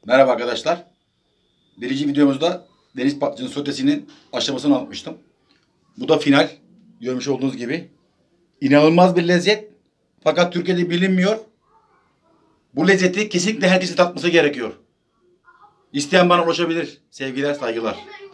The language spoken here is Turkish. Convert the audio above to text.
Merhaba arkadaşlar. Birinci videomuzda deniz patlıcanı sotesinin aşamasını anlatmıştım. Bu da final. Görmüş olduğunuz gibi. İnanılmaz bir lezzet. Fakat Türkiye'de bilinmiyor. Bu lezzeti kesinlikle herkesin tatması gerekiyor. İsteyen bana ulaşabilir. Sevgiler, saygılar.